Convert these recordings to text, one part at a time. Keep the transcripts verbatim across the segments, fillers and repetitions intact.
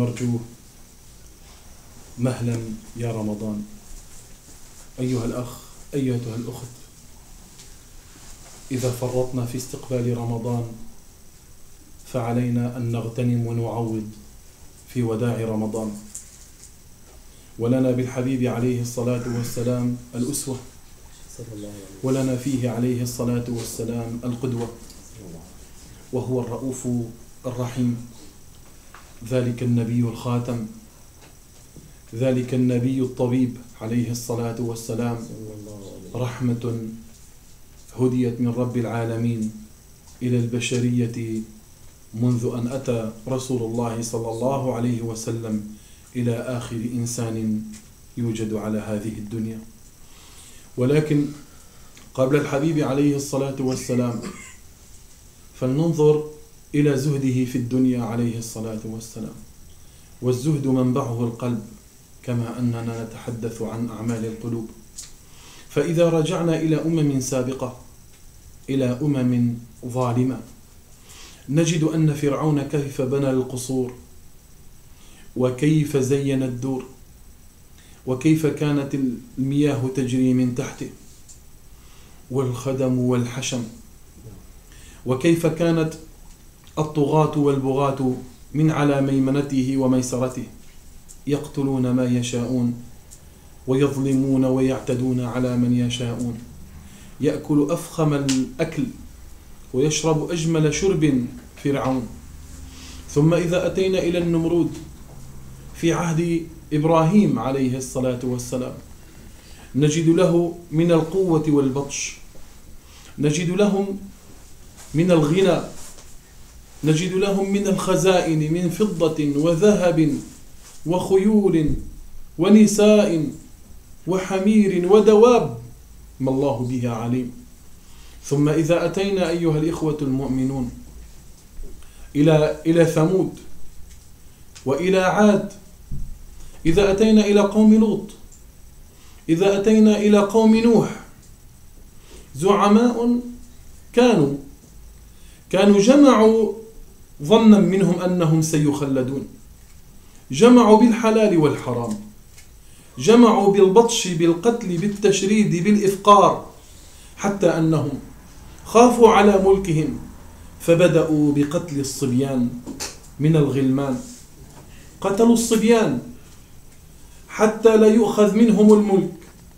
نرجوه. مهلا يا رمضان. أيها الأخ، أيتها الأخت، إذا فرطنا في استقبال رمضان فعلينا أن نغتنم ونعوض في وداع رمضان. ولنا بالحبيب عليه الصلاة والسلام الأسوة، ولنا فيه عليه الصلاة والسلام القدوة، وهو الرؤوف الرحيم، ذلك النبي الخاتم، ذلك النبي الطبيب عليه الصلاة والسلام، رحمة هديت من رب العالمين إلى البشرية منذ أن أتى رسول الله صلى الله عليه وسلم إلى آخر إنسان يوجد على هذه الدنيا. ولكن قبل الحبيب عليه الصلاة والسلام فلننظر إلى زهده في الدنيا عليه الصلاة والسلام. والزهد منبعه القلب، كما أننا نتحدث عن أعمال القلوب. فإذا رجعنا إلى أمم سابقة، إلى أمم ظالمة، نجد أن فرعون كيف بنى القصور، وكيف زين الدور، وكيف كانت المياه تجري من تحته، والخدم والحشم، وكيف كانت الطغاة والبغاة من على ميمنته وميسرته يقتلون ما يشاءون ويظلمون ويعتدون على من يشاءون. يأكل أفخم الأكل ويشرب أجمل شرب فرعون. ثم إذا أتينا إلى النمرود في عهد إبراهيم عليه الصلاة والسلام، نجد له من القوة والبطش، نجد لهم من الغنى، نجد لهم من الخزائن من فضة وذهب وخيول ونساء وحمير ودواب ما الله بها عليم. ثم إذا أتينا أيها الإخوة المؤمنون إلى إلى ثمود وإلى عاد، إذا أتينا إلى قوم لوط، إذا أتينا إلى قوم نوح، زعماء كانوا كانوا جمعوا ظنا منهم أنهم سيخلدون، جمعوا بالحلال والحرام، جمعوا بالبطش بالقتل بالتشريد بالإفقار، حتى أنهم خافوا على ملكهم فبدأوا بقتل الصبيان من الغلمان. قتلوا الصبيان حتى لا يؤخذ منهم الملك.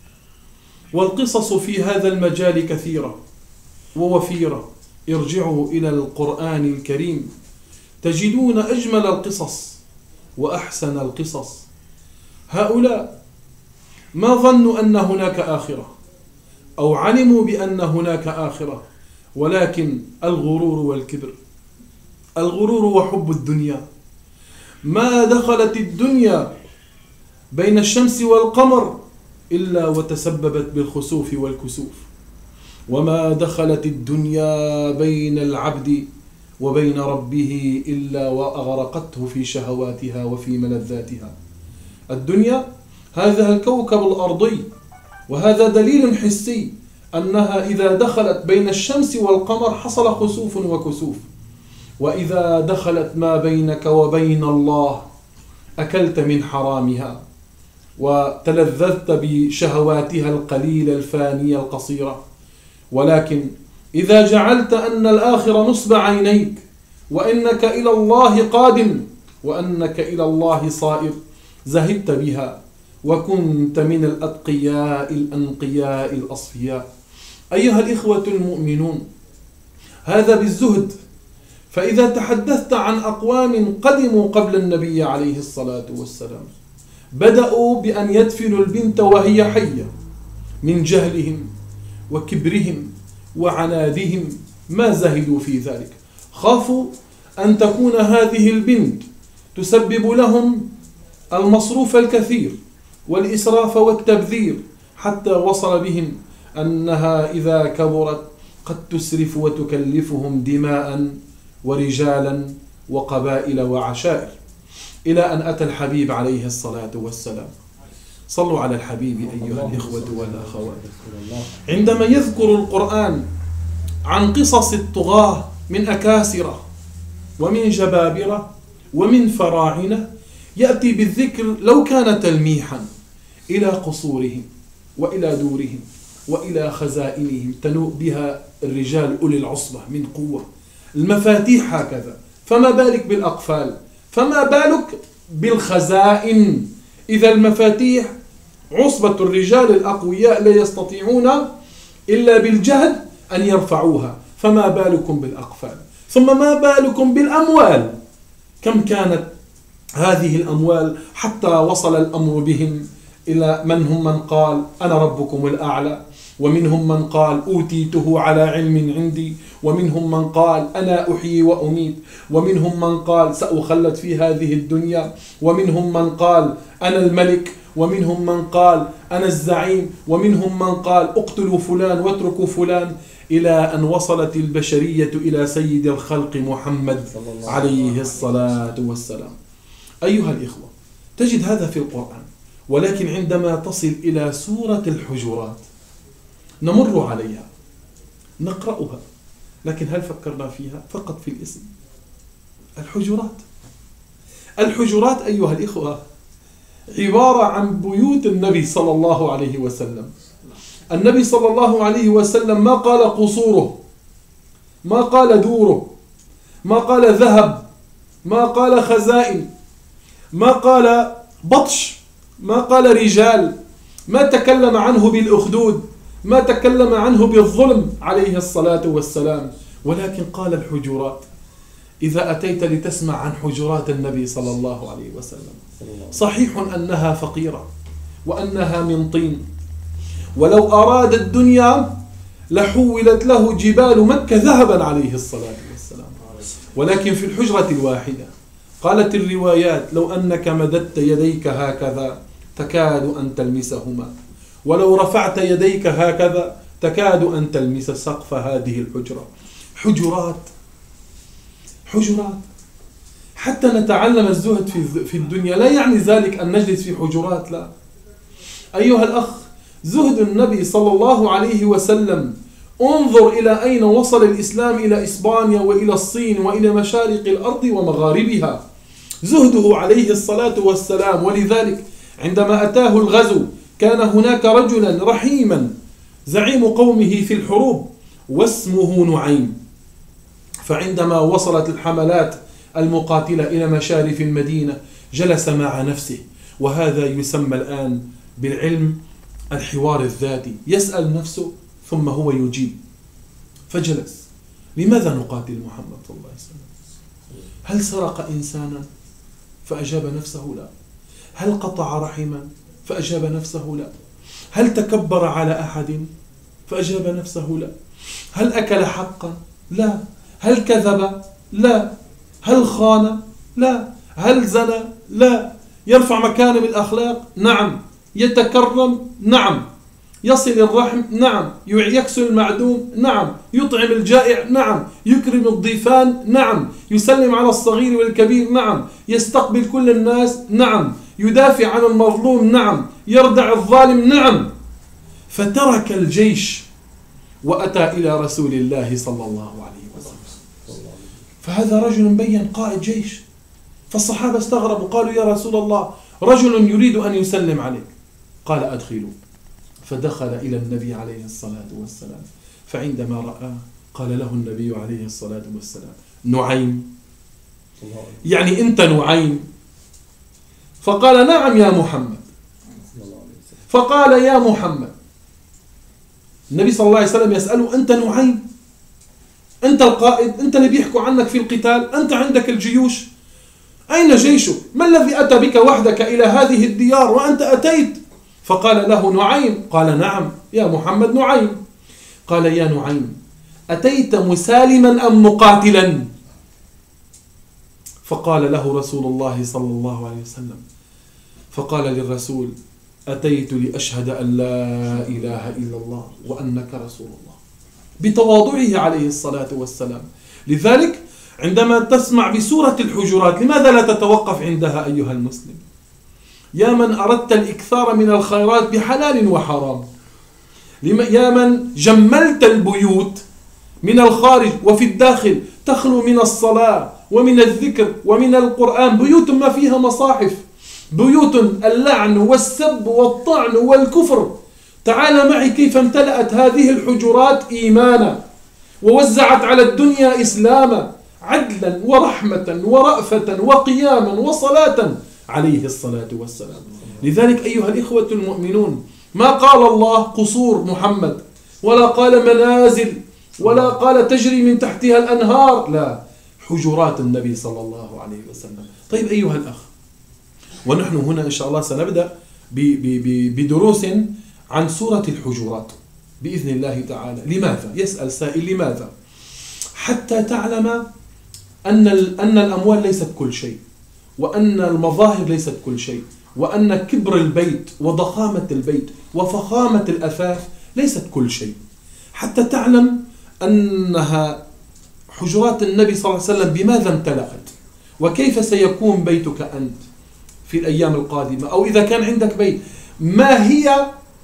والقصص في هذا المجال كثيرة ووفيرة. ارجعوا إلى القرآن الكريم تجدون أجمل القصص وأحسن القصص. هؤلاء ما ظنوا أن هناك آخرة أو علموا بأن هناك آخرة، ولكن الغرور والكبر، الغرور وحب الدنيا. ما دخلت الدنيا بين الشمس والقمر إلا وتسببت بالخسوف والكسوف، وما دخلت الدنيا بين العبد وبين ربه إلا وأغرقته في شهواتها وفي ملذاتها. الدنيا هذا الكوكب الأرضي، وهذا دليل حسي أنها إذا دخلت بين الشمس والقمر حصل خسوف وكسوف. وإذا دخلت ما بينك وبين الله أكلت من حرامها وتلذذت بشهواتها القليلة الفانية القصيرة. ولكن إذا جعلت أن الآخرة نصب عينيك، وإنك إلى الله قادم، وأنك إلى الله صائر، زهدت بها وكنت من الأتقياء الأنقياء الأصفياء. أيها الإخوة المؤمنون، هذا بالزهد. فإذا تحدثت عن أقوام قدموا قبل النبي عليه الصلاة والسلام، بدأوا بأن يدفنوا البنت وهي حية من جهلهم وكبرهم وعنادهم، ما زهدوا في ذلك. خافوا أن تكون هذه البنت تسبب لهم المصروف الكثير والإسراف والتبذير، حتى وصل بهم أنها إذا كبرت قد تسرف وتكلفهم دماء ورجالا وقبائل وعشائر، إلى أن أتى الحبيب عليه الصلاة والسلام. صلوا على الحبيب أيها الإخوة والأخوات. عندما يذكر القرآن عن قصص الطغاة من أكاسرة ومن جبابرة ومن فراعنة، يأتي بالذكر لو كان تلميحا إلى قصورهم وإلى دورهم وإلى خزائنهم تنوء بها الرجال أولي العصبة من قوة، المفاتيح هكذا، فما بالك بالأقفال، فما بالك بالخزائن؟ إذا المفاتيح عصبة الرجال الأقوياء لا يستطيعون إلا بالجهد أن يرفعوها، فما بالكم بالأقفال؟ ثم ما بالكم بالأموال؟ كم كانت هذه الأموال حتى وصل الأمر بهم إلى من هم من قال أنا ربكم الأعلى، ومنهم من قال أوتيته على علم عندي، ومنهم من قال أنا أحيي وأميت، ومنهم من قال سأخلد في هذه الدنيا، ومنهم من قال أنا الملك، ومنهم من قال أنا الزعيم، ومنهم من قال اقتلوا فلان واتركوا فلان، إلى أن وصلت البشرية إلى سيد الخلق محمد عليه الصلاة والسلام. أيها الإخوة، تجد هذا في القرآن، ولكن عندما تصل إلى سورة الحجرات نمر عليها نقرأها، لكن هل فكرنا فيها؟ فقط في الاسم. الحجرات الحجرات أيها الإخوة عبارة عن بيوت النبي صلى الله عليه وسلم. النبي صلى الله عليه وسلم ما قال قصوره، ما قال دوره، ما قال ذهب، ما قال خزائن، ما قال بطش، ما قال رجال، ما تكلم عنه بالأخدود، ما تكلم عنه بالظلم عليه الصلاة والسلام، ولكن قال الحجرات. إذا أتيت لتسمع عن حجرات النبي صلى الله عليه وسلم، صحيح أنها فقيرة وأنها من طين، ولو أراد الدنيا لحولت له جبال مكة ذهبا عليه الصلاة والسلام، ولكن في الحجرة الواحدة قالت الروايات لو أنك مددت يديك هكذا تكاد أن تلمسهما، ولو رفعت يديك هكذا تكاد أن تلمس سقف هذه الحجرة. حجرات حجرات حتى نتعلم الزهد في الدنيا، لا يعني ذلك أن نجلس في حجرات، لا. أيها الأخ، زهد النبي صلى الله عليه وسلم، انظر إلى أين وصل الإسلام، إلى إسبانيا وإلى الصين وإلى مشارق الأرض ومغاربها، زهده عليه الصلاة والسلام. ولذلك عندما أتاه الغزو كان هناك رجلا رحيما زعيم قومه في الحروب واسمه نعيم، فعندما وصلت الحملات المقاتلة إلى مشارف المدينة جلس مع نفسه، وهذا يسمى الآن بالعلم الحوار الذاتي، يسأل نفسه ثم هو يجيب. فجلس، لماذا نقاتل محمد صلى الله عليه وسلم؟ هل سرق إنسانا؟ فأجاب نفسه لا. هل قطع رحما؟ فأجاب نفسه لا. هل تكبر على أحد؟ فأجاب نفسه لا. هل أكل حقا؟ لا. هل كذب؟ لا. هل خان؟ لا. هل زنى؟ لا. يرفع مكانه بالأخلاق؟ نعم. يتكرم؟ نعم. يصل الرحم؟ نعم. يكسل المعدوم؟ نعم. يطعم الجائع؟ نعم. يكرم الضيفان؟ نعم. يسلم على الصغير والكبير؟ نعم. يستقبل كل الناس؟ نعم. يدافع عن المظلوم؟ نعم. يردع الظالم؟ نعم. فترك الجيش وأتى إلى رسول الله صلى الله عليه وسلم، فهذا رجل مبين قائد جيش. فالصحابة استغربوا، قالوا يا رسول الله رجل يريد أن يسلم عليك. قال أدخلوا. فدخل إلى النبي عليه الصلاة والسلام، فعندما رآه قال له النبي عليه الصلاة والسلام نعيم، يعني أنت نعيم؟ فقال نعم يا محمد. فقال يا محمد، النبي صلى الله عليه وسلم يسأله أنت نعيم؟ أنت القائد؟ أنت اللي بيحكوا عنك في القتال؟ أنت عندك الجيوش؟ أين جيشك؟ ما الذي أتى بك وحدك إلى هذه الديار وأنت أتيت؟ فقال له نعيم. قال نعم يا محمد نعيم. قال يا نعيم أتيت مسالما أم مقاتلا؟ فقال له رسول الله صلى الله عليه وسلم، فقال للرسول أتيت لأشهد أن لا إله إلا الله وأنك رسول الله، بتواضعه عليه الصلاة والسلام. لذلك عندما تسمع بسورة الحجرات لماذا لا تتوقف عندها أيها المسلم؟ يا من أردت الإكثار من الخيرات بحلال وحرام، يا من جملت البيوت من الخارج وفي الداخل تخلو من الصلاة ومن الذكر ومن القرآن، بيوت ما فيها مصاحف بيوت اللعن والسب والطعن والكفر. تعال معي كيف امتلأت هذه الحجرات إيمانا ووزعت على الدنيا إسلاما، عدلا ورحمة ورأفة وقياما وصلاة عليه الصلاة والسلام. لذلك أيها الإخوة المؤمنون، ما قال الله قصور محمد، ولا قال منازل، ولا قال تجري من تحتها الأنهار، لا، حجرات النبي صلى الله عليه وسلم. طيب أيها الأخ، ونحن هنا إن شاء الله سنبدأ بدروس عن سورة الحجرات بإذن الله تعالى. لماذا؟ يسأل سائل لماذا؟ حتى تعلم أن أن الأموال ليست كل شيء، وأن المظاهر ليست كل شيء، وأن كبر البيت وضخامة البيت وفخامة الأثاث ليست كل شيء. حتى تعلم أنها حجرات النبي صلى الله عليه وسلم بماذا امتلأت، وكيف سيكون بيتك أنت في الأيام القادمة، أو إذا كان عندك بيت ما هي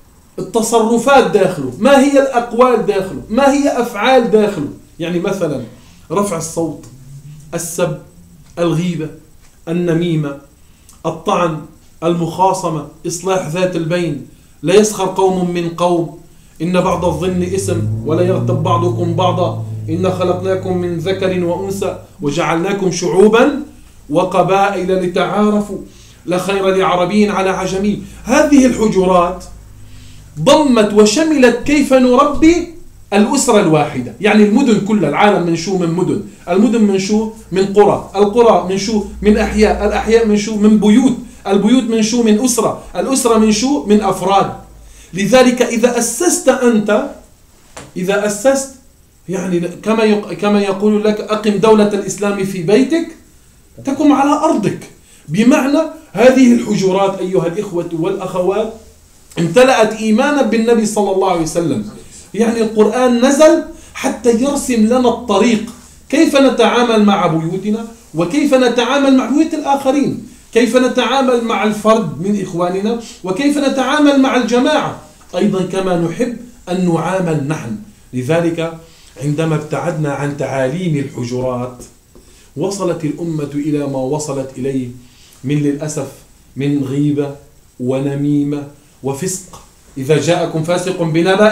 التصرفات داخله، ما هي الأقوال داخله، ما هي أفعال داخله. يعني مثلا رفع الصوت، السب، الغيبة، النميمة، الطعن، المخاصمة، إصلاح ذات البين. لا يسخر قوم من قوم، إن بعض الظن اسم، ولا يغتب بعضكم بعضا، إن خلقناكم من ذكر وأنثى وجعلناكم شعوبا وقبائل لتعارفوا، لا خير لعربي على عجمي. هذه الحجرات ضمت وشملت كيف نربي الأسرة الواحدة. يعني المدن كلها، العالم من شو؟ من مدن، المدن من شو؟ من قرى، القرى من شو؟ من أحياء، الأحياء من شو؟ من بيوت، البيوت من شو؟ من أسرة، الأسرة من شو؟ من أفراد. لذلك إذا أسست أنت، إذا أسست يعني كما كما يقول لك أقم دولة الإسلام في بيتك تقم على أرضك. بمعنى هذه الحجرات أيها الإخوة والأخوات امتلأت إيمانا بالنبي صلى الله عليه وسلم. يعني القرآن نزل حتى يرسم لنا الطريق، كيف نتعامل مع بيوتنا، وكيف نتعامل مع بيوت الآخرين، كيف نتعامل مع الفرد من إخواننا، وكيف نتعامل مع الجماعة أيضا كما نحب أن نعامل نحن. لذلك عندما ابتعدنا عن تعاليم الحجرات وصلت الأمة إلى ما وصلت إليه من للأسف من غيبة ونميمة وفسق. إذا جاءكم فاسق بنبأ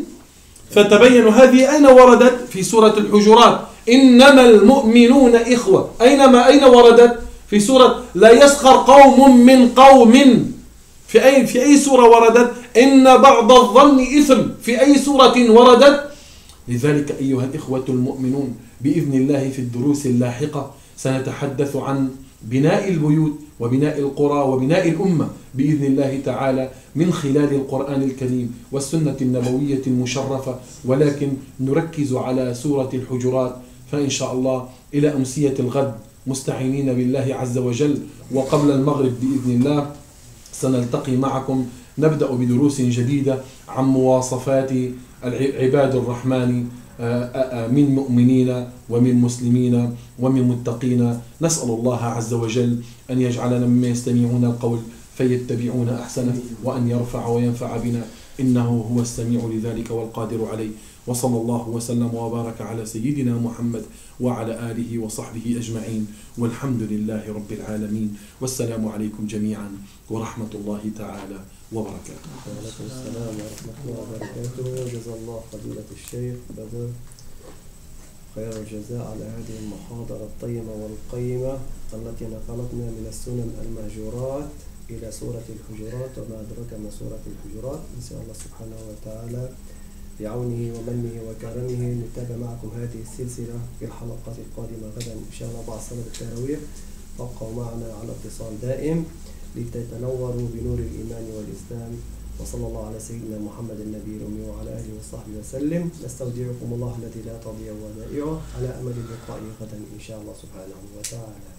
فتبينوا، هذه أين وردت؟ في سورة الحجرات، إنما المؤمنون إخوة. أينما أين وردت؟ في سورة لا يسخر قوم من قوم. في أي في أي سورة وردت؟ إن بعض الظن إثم. في أي سورة وردت؟ لذلك أيها الإخوة المؤمنون، بإذن الله في الدروس اللاحقة سنتحدث عن بناء البيوت وبناء القرى وبناء الأمة بإذن الله تعالى من خلال القرآن الكريم والسنة النبوية المشرفة، ولكن نركز على سورة الحجرات. فإن شاء الله إلى أمسية الغد مستعينين بالله عز وجل، وقبل المغرب بإذن الله سنلتقي معكم نبدأ بدروس جديدة عن مواصفات عباد الرحمن من مؤمنين ومن مسلمين ومن متقين. نسأل الله عز وجل أن يجعلنا مما يستمعون القول فيتبعون أحسنه، وأن يرفع وينفع بنا، إنه هو السميع لذلك والقادر عليه. وصلى الله وسلم وبارك على سيدنا محمد وعلى آله وصحبه أجمعين، والحمد لله رب العالمين. والسلام عليكم جميعا ورحمة الله تعالى وبركاته. وعليكم السلام ورحمة الله وبركاته. وجزا الله فضيلة الشيخ بدر خير الجزاء على هذه المحاضرة الطيبة والقيمة التي نقلتنا من السنن المهجورات إلى سورة الحجرات، وما أدرك ما سورة الحجرات. نسأل الله سبحانه وتعالى بعونه ومنه وكرمه نتابع معكم هذه السلسلة في الحلقات القادمة غدا إن شاء الله بعد صلاة التراويح. ابقوا معنا على اتصال دائم لتتنوروا بنور الإيمان والإسلام. وصلى الله على سيدنا محمد النبي الأمي وعلى آله وصحبه وسلم. نستودعكم الله الذي لا تضيع ودائعه على أمل اللقاء غدا إن شاء الله سبحانه وتعالى.